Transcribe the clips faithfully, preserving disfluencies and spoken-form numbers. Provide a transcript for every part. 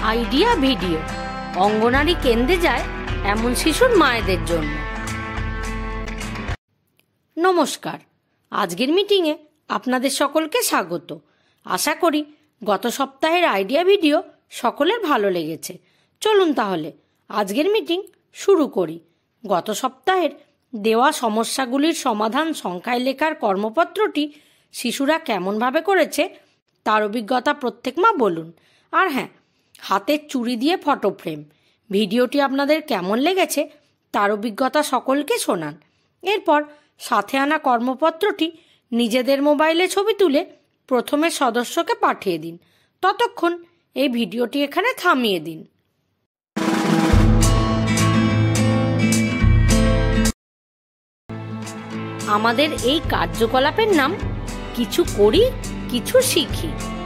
Idea video অঙ্গনারী কেন্দ্রে যায় এমন শিশুর মায়েদের জন্য। নমস্কার, আজকের মিটিংয়ে আপনাদের সকলকে স্বাগত। আশা করি গত সপ্তাহের আইডিয়া ভিডিও সকলের ভালো লেগেছে। চলুন তাহলে আজকের মিটিং শুরু করি। গত সপ্তাহের দেওয়া সমস্যাগুলির সমাধান সংখ্যায় লেখার কর্মপত্রটি শিশুরা কেমনভাবে করেছে তার অভিজ্ঞতা প্রত্যেক মা বলুন। আর হ্যাঁ, হাতের চুড়ি দিয়ে ফটো ফ্রেম ভিডিওটি আপনাদের কেমন লেগেছে তার অভিজ্ঞতা সকলকে শোনান। এরপর সাথে আনা কর্মপত্রটি নিজেদের মোবাইলে ছবি তুলে প্রথমের সদস্যকে পাঠিয়ে দিন। ততক্ষণ এই ভিডিওটি এখানে থামিয়ে দিন। আমাদের এই কার্যকলাপের নাম কিছু করি কিছু শিখি।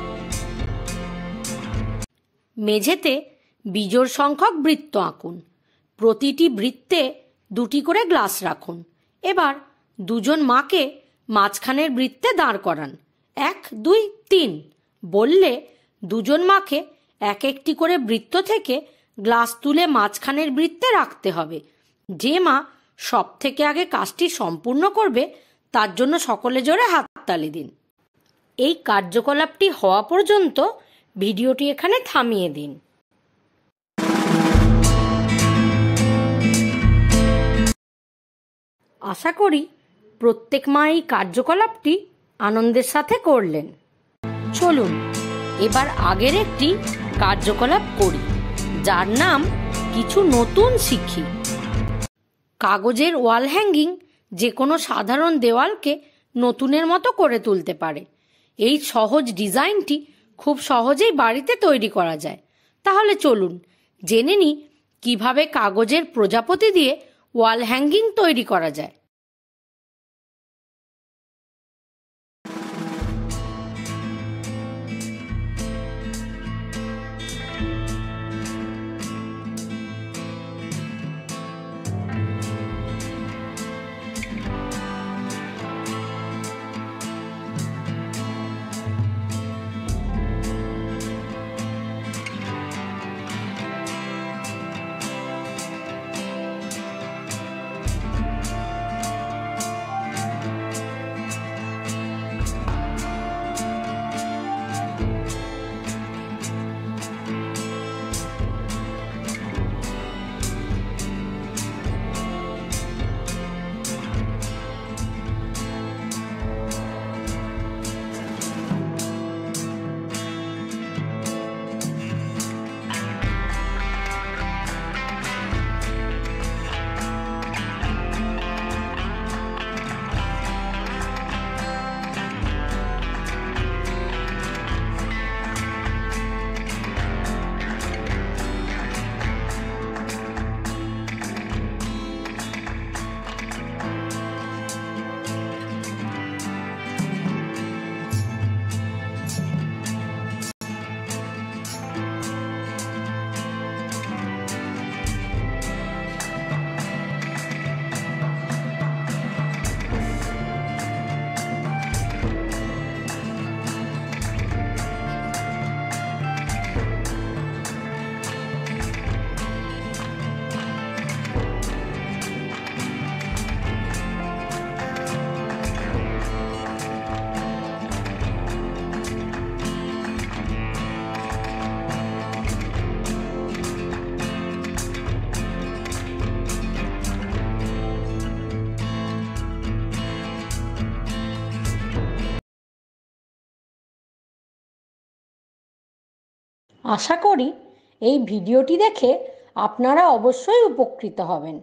মেঝেতে বিজোড় সংখ্যক বৃত্ত আঁকুন। প্রতিটি বৃত্তে দুটি করে গ্লাস রাখুন। এবার দুজন মাকে মাঝখানের বৃত্তে দাঁড় করান। এক দুই তিন বললে দুজন মাকে এক একটি করে বৃত্ত থেকে গ্লাস তুলে মাঝখানের বৃত্তে রাখতে হবে। যে মা সব থেকে আগে কাজটি সম্পূর্ণ করবে তার জন্য সকলে জোরে হাততালি দিন। এই কার্যকলাপটি হওয়া পর্যন্ত ভিডিওটি এখানে থামিয়ে দিন। আশা করি প্রত্যেক মা এই কার্যকলাপটি আনন্দের সাথে করলেন। চলুন এবার আগের একটি কার্যকলাপ করি, যার নাম কিছু নতুন শিখি। কাগজের ওয়াল হ্যাঙ্গিং যে কোনো সাধারণ দেওয়ালকে নতুনের মতো করে তুলতে পারে। এই সহজ ডিজাইনটি খুব সহজেই বাড়িতে তৈরি করা যায়। তাহলে চলুন জেনে নিই কিভাবে কাগজের প্রজাপতি দিয়ে ওয়াল হ্যাঙ্গিং তৈরি করা যায়। আশা করি এই ভিডিওটি দেখে আপনারা অবশ্যই উপকৃত হবেন।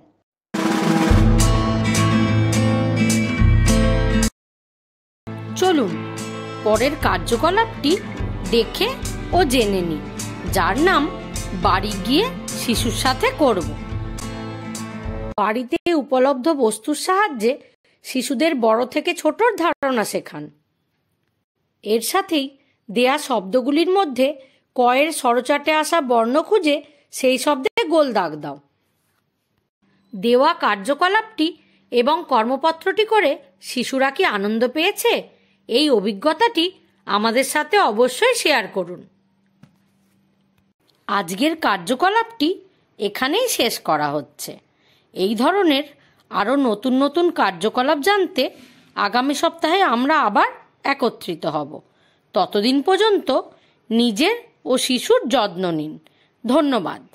চলুন পরের কার্যকলাপটি দেখে ও জেনে নিই, যার নাম বাড়ি গিয়ে শিশুর সাথে করব। বাড়িতে উপলব্ধ বস্তুর সাহায্যে শিশুদের বড় থেকে ছোটর ধারণা শেখান। এর সাথেই দেয়া শব্দগুলির মধ্যে কয়ের স্বরচাটে আসা বর্ণ খুঁজে সেই শব্দে গোল দাগ দাও। দেওয়া কার্যকলাপটি এবং কর্মপত্রটি করে শিশুরা কি আনন্দ পেয়েছে, এই অভিজ্ঞতাটি আমাদের সাথে অবশ্যই শেয়ার করুন। আজকের কার্যকলাপটি এখানেই শেষ করা হচ্ছে। এই ধরনের আরও নতুন নতুন কার্যকলাপ জানতে আগামী সপ্তাহে আমরা আবার একত্রিত হব। ততদিন পর্যন্ত নিজের ও শিশুর যত্ন নিন। ধন্যবাদ।